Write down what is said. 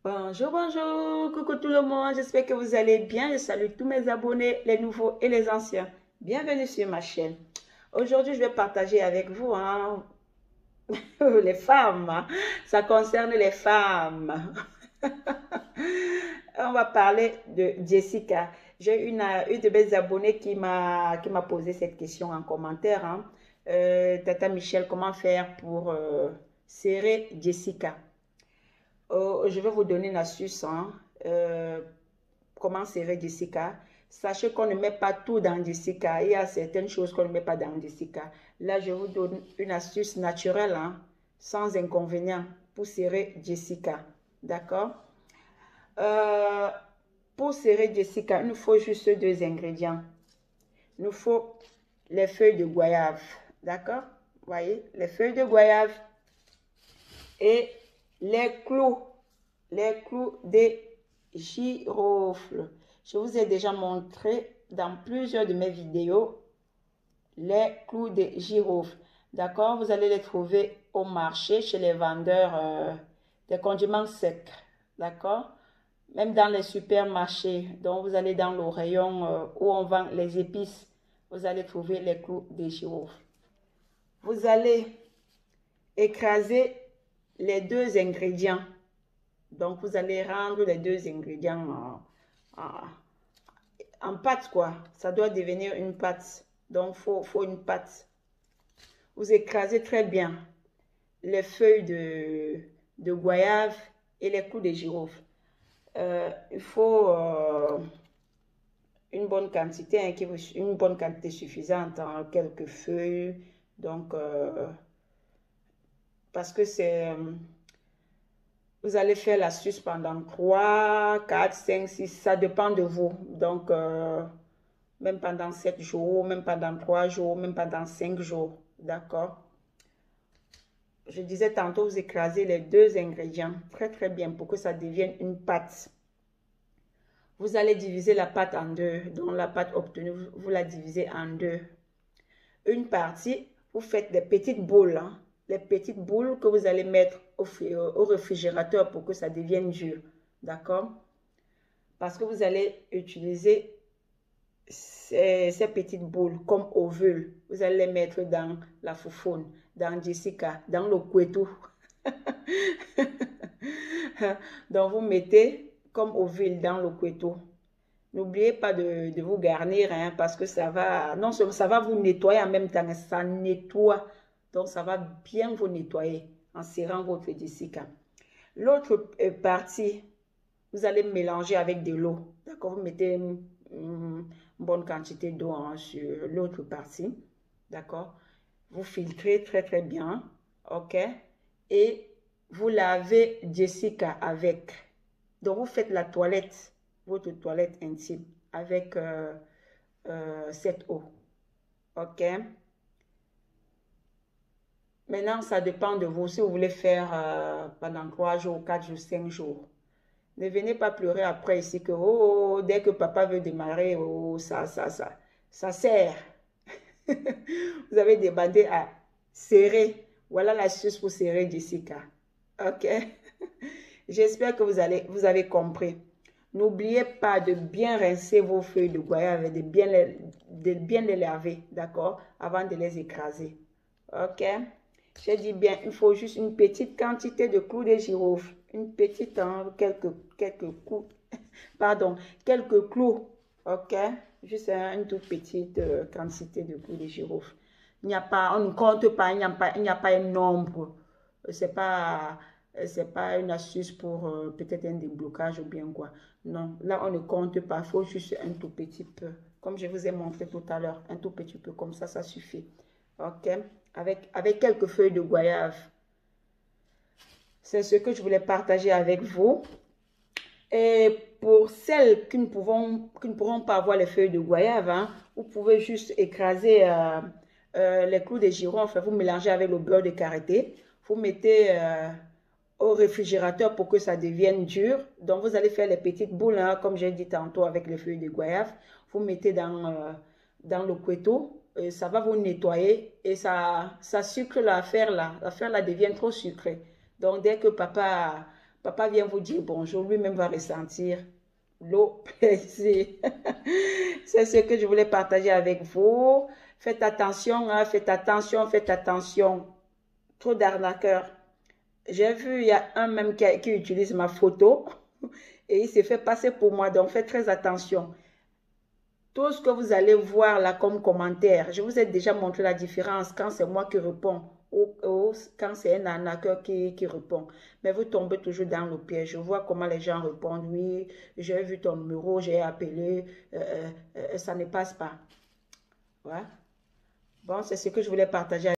Bonjour, bonjour, coucou tout le monde, j'espère que vous allez bien. Je salue tous mes abonnés, les nouveaux et les anciens. Bienvenue sur ma chaîne. Aujourd'hui, je vais partager avec vous les femmes. Ça concerne les femmes. On va parler de Jessica. J'ai une de mes abonnées qui m'a posé cette question en commentaire. Tata Michel, comment faire pour serrer Jessica? Je vais vous donner une astuce. Comment serrer Jessica. Sachez qu'on ne met pas tout dans Jessica. Il y a certaines choses qu'on ne met pas dans Jessica. Là, je vous donne une astuce naturelle, sans inconvénient, pour serrer Jessica. D'accord? Euh, pour serrer Jessica, il nous faut juste deux ingrédients. Il nous faut les feuilles de goyave. D'accord? Vous voyez, les feuilles de goyave et les clous des girofle. Je vous ai déjà montré dans plusieurs de mes vidéos les clous de girofle. D'accord? Vous allez les trouver au marché chez les vendeurs des condiments secs. D'accord? Même dans les supermarchés. Donc, vous allez dans le rayon où on vend les épices. Vous allez trouver les clous de girofle. Vous allez écraser les deux ingrédients. Donc, vous allez rendre les deux ingrédients en pâte, quoi. Ça doit devenir une pâte. Donc, faut une pâte. Vous écrasez très bien les feuilles de goyave et les clous de girofle. Il faut une bonne quantité, une bonne quantité suffisante, quelques feuilles. Donc, parce que vous allez faire l'astuce pendant 3, 4, 5, 6, ça dépend de vous. Donc, même pendant 7 jours, même pendant 3 jours, même pendant 5 jours. D'accord? Je disais tantôt, vous écrasez les deux ingrédients très très bien pour que ça devienne une pâte. Vous allez diviser la pâte en deux. Donc, la pâte obtenue, vous la divisez en deux. Une partie, vous faites des petites boules. Les petites boules que vous allez mettre au réfrigérateur pour que ça devienne dur. D'accord? Parce que vous allez utiliser ces petites boules comme ovules. Vous allez les mettre dans la foufoune, dans Jessica, dans le couetou. Donc, vous mettez comme ovule dans le couetou. N'oubliez pas de vous garnir, parce que ça va, non seulement ça va vous nettoyer en même temps, ça nettoie. Donc, ça va bien vous nettoyer en serrant votre Jessica. L'autre partie, vous allez mélanger avec de l'eau. D'accord? Vous mettez une bonne quantité d'eau sur l'autre partie. D'accord? Vous filtrez très, très bien. OK? Et vous lavez Jessica avec. Donc, vous faites la toilette, votre toilette intime, avec cette eau. OK? Maintenant, ça dépend de vous. Si vous voulez faire pendant 3 jours, 4 jours, 5 jours. Ne venez pas pleurer après ici que oh, dès que papa veut démarrer, oh, ça sert. Vous avez demandé à serrer. Voilà l'astuce pour serrer Jessica. OK? J'espère que vous avez compris. N'oubliez pas de bien rincer vos feuilles de goyave et de bien les laver, d'accord? Avant de les écraser. OK? J'ai dit bien, il faut juste une petite quantité de clous de girofle. Une petite, quelques clous. Pardon, quelques clous. OK? Juste une toute petite quantité de clous de girofle. Il n'y a pas, on ne compte pas, il n'y a pas un nombre. C'est pas une astuce pour peut-être un déblocage ou bien quoi. Non, là on ne compte pas, il faut juste un tout petit peu. Comme je vous ai montré tout à l'heure, un tout petit peu, comme ça suffit. OK? Avec quelques feuilles de goyave. C'est ce que je voulais partager avec vous. Et pour celles qui ne pourront pas avoir les feuilles de goyave, vous pouvez juste écraser les clous de girofle, vous mélangez avec le beurre de karité. Vous mettez au réfrigérateur pour que ça devienne dur. Donc, vous allez faire les petites boules, comme j'ai dit tantôt, avec les feuilles de goyave. Vous mettez dans le couteau. Ça va vous nettoyer et ça sucre l'affaire là. L'affaire là devient trop sucrée. Donc, dès que papa Papa vient vous dire bonjour, lui-même va ressentir le plaisir. C'est ce que je voulais partager avec vous. Faites attention, hein, faites attention, faites attention. Trop d'arnaqueurs. J'ai vu, il y a un même qui utilise ma photo et il s'est fait passer pour moi. Donc, faites très attention. Tout ce que vous allez voir là comme commentaire, je vous ai déjà montré la différence quand c'est moi qui réponds ou quand c'est un arnaqueur qui répond. Mais vous tombez toujours dans le piège. Je vois comment les gens répondent. Oui, j'ai vu ton numéro, j'ai appelé. Ça ne passe pas. Ouais. Bon, c'est ce que je voulais partager.